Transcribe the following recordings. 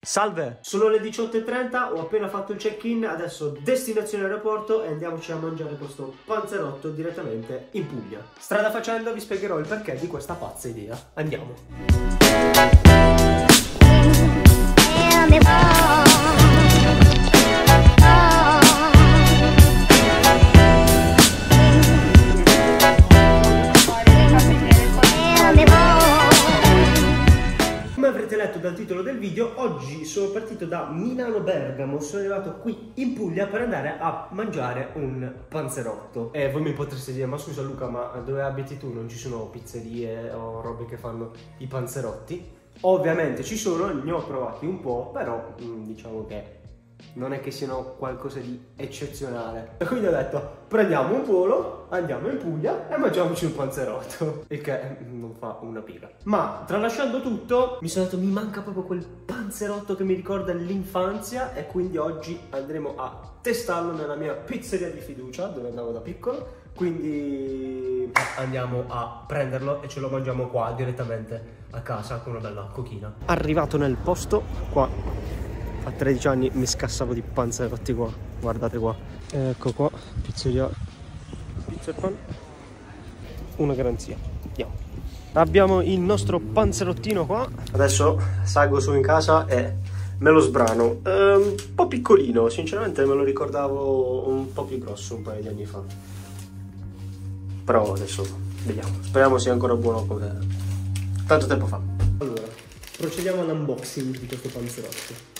Salve! Sono le 18:30, ho appena fatto il check-in, adesso destinazione aeroporto e andiamoci a mangiare questo panzerotto direttamente in Puglia. Strada facendo vi spiegherò il perché di questa pazza idea. Andiamo! Come avrete letto dal titolo del video, oggi sono partito da Milano Bergamo, sono arrivato qui in Puglia per andare a mangiare un panzerotto. E voi mi potreste dire, ma scusa Luca, ma dove abiti tu? Non ci sono pizzerie o robe che fanno i panzerotti? Ovviamente ci sono, ne ho provati un po', però diciamo che non è che siano qualcosa di eccezionale. E quindi ho detto, prendiamo un volo, andiamo in Puglia e mangiamoci un panzerotto. Il che non fa una piega. Ma tralasciando tutto, mi sono detto, mi manca proprio quel panzerotto che mi ricorda l'infanzia. E quindi oggi andremo a testarlo nella mia pizzeria di fiducia, dove andavo da piccolo. Quindi andiamo a prenderlo e ce lo mangiamo qua direttamente a casa con una bella cochina. Arrivato nel posto, qua a 13 anni mi scassavo di panzerotti qua, guardate qua. Ecco qua, pizzeria Pizza e Pan, una garanzia. Andiamo. Abbiamo il nostro panzerottino qua. Adesso salgo su in casa e me lo sbrano. Un po' piccolino, sinceramente me lo ricordavo un po' più grosso un paio di anni fa. Però adesso vediamo, speriamo sia ancora buono come tanto tempo fa. Allora, procediamo all'unboxing di questo panzerotto.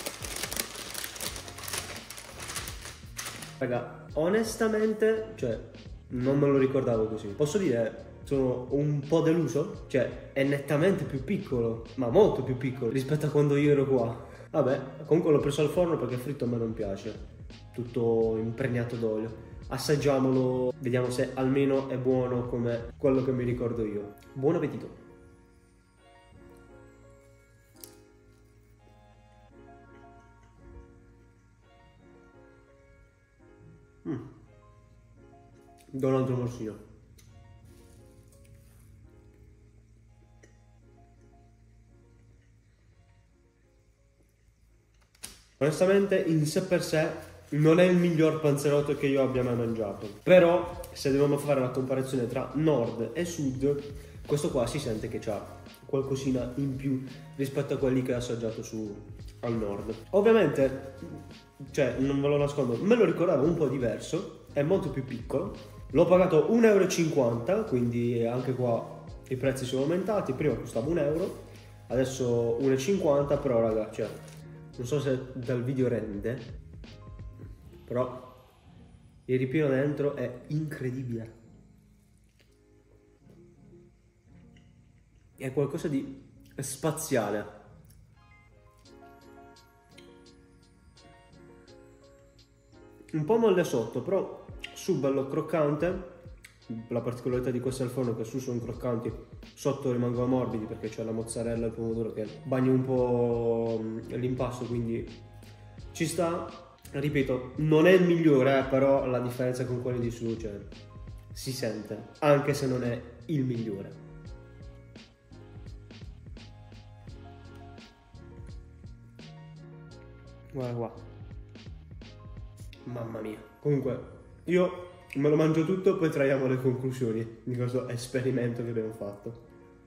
Raga, onestamente, cioè, non me lo ricordavo così. Posso dire, sono un po' deluso? Cioè, è nettamente più piccolo, ma molto più piccolo rispetto a quando io ero qua. Vabbè, comunque l'ho preso al forno perché fritto a me non piace. Tutto impregnato d'olio. Assaggiamolo, vediamo se almeno è buono come quello che mi ricordo io. Buon appetito! Do un altro morsino. Onestamente in sé per sé non è il miglior panzerotto che io abbia mai mangiato. Però se dobbiamo fare la comparazione tra nord e sud, questo qua si sente che c'ha qualcosina in più rispetto a quelli che ho assaggiato al nord. Ovviamente, cioè, non ve lo nascondo, me lo ricordavo un po' diverso, è molto più piccolo. L'ho pagato 1,50 euro, quindi anche qua i prezzi sono aumentati. Prima costava 1 euro, adesso 1,50 €, però raga, cioè, non so se dal video rende, però il ripieno dentro è incredibile. È qualcosa di spaziale. Un po' molle sotto, però su bello croccante. La particolarità di questo al forno è che su sono croccanti, sotto rimangono morbidi perché c'è la mozzarella e il pomodoro che bagna un po' l'impasto, quindi ci sta. Ripeto, non è il migliore, però la differenza con quelli di su, cioè, si sente, anche se non è il migliore. Guarda qua, mamma mia. Comunque io me lo mangio tutto, poi traiamo le conclusioni di questo esperimento che abbiamo fatto.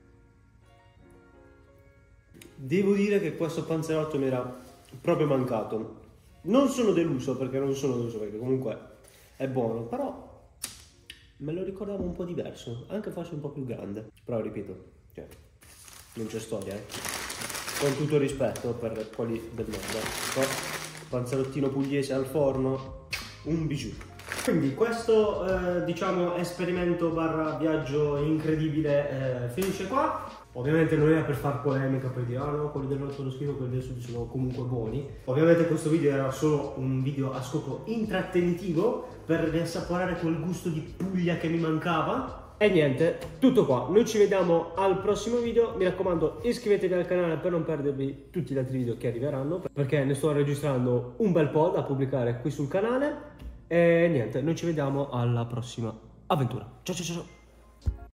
Devo dire che questo panzerotto mi era proprio mancato. Non sono deluso perché comunque è buono, però me lo ricordavo un po' diverso, anche forse un po' più grande. Però ripeto, cioè, non c'è storia, con tutto il rispetto per quelli del nord. Panzerottino pugliese al forno, un bijou. Quindi questo diciamo esperimento barra viaggio incredibile finisce qua. Ovviamente non era per far polemica, per dire ah no, quelli del nord sono schifo, quelli del sud sono comunque buoni. Ovviamente questo video era solo un video a scopo intrattenitivo per riassaporare quel gusto di Puglia che mi mancava. E niente, tutto qua, noi ci vediamo al prossimo video, mi raccomando iscrivetevi al canale per non perdervi tutti gli altri video che arriveranno, perché ne sto registrando un bel po' da pubblicare qui sul canale. E niente, noi ci vediamo alla prossima avventura. Ciao ciao ciao!